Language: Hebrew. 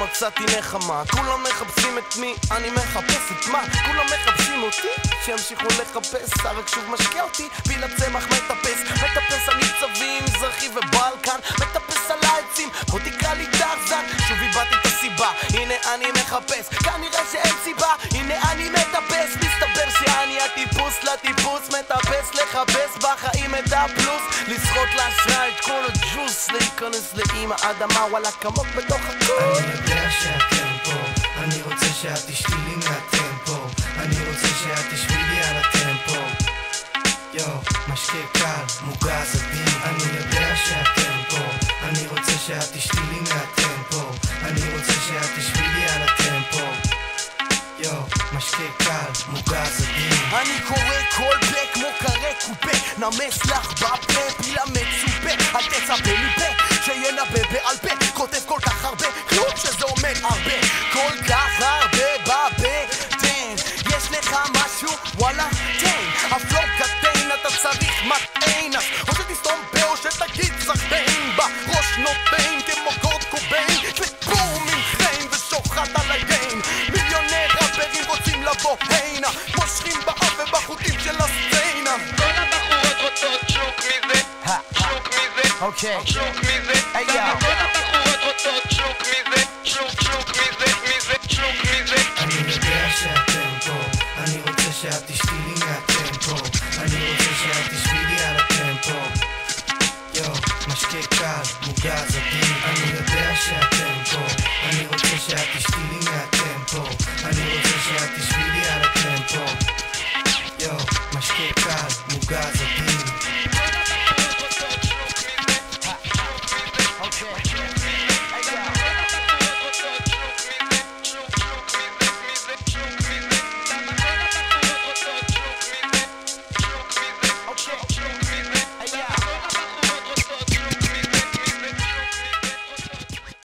מצאתי נחמה. כולם מחפשים את מי, אני מחפש את מה? כולם מחפשים אותי, שימשיכו לחפש. רק שוב משקיע אותי, ביל הצמח מטפס. מטפס על ניצבים, מזרחי ובלקן. מטפס על העצים, בוא תקרא לי דרזן. שוב איבדתי את הסיבה, הנה אני מחפש. כנראה שאין סיבה, הנה אני מטפס. מסתבר שאני הטיפוס לטיפוס. מטפס לחפש בחיים את הפלוס. לסחוט להשראה את כל הג'וס. להיכנס לאמא אדמה, וואלה כמוק בתוך הכל. אני יודע שאתם פה, אני רוצה שאת תשתי לי מהטמפו. אני רוצה שאת תשבי לי על הטמפו. יו, משקה קל, מוגז עדין. אני יודע שאתם פה, אני רוצה שאת תשתי לי מהטמפו. אני רוצה שאת תשבי לי על הטמפו. יו, משקה קל, מוגז עדין. אני קורא כל פה כמו קרא קופה. נמס לך בפה, פילה מצופה. אל תצפה מפה, שינבא בעל פה. כותב כל כך הרבה, כלום שזה אומר הרבה. כל כך הרבה בבטן. יש לך משהו? וואלה, תן. הפלו קטן, אתה צריך מטען. או שתסתום פה או שתגיד סחטיין. בראש נותן כמו קורט קוביין. בום עם חיים ושוחט על היין. מיליוני רברים רוצים לבוא הנה. מושכים באף ובחוטים של הסצנה. כל הבחורות רוצות שוק מזה, שוק מזה, שוק מזה. כל הבחורות רוצות שוק מזה, שוק מזה, שוק מזה. אני יודע שאתם פה, אני רוצה שאת תשתי לי מהטמפו. אני רוצה שאת תשבי לי על הטמפו. יו, משקה קל, מוגז עדין. אני יודע שאתם פה, אני רוצה שאת תשתי לי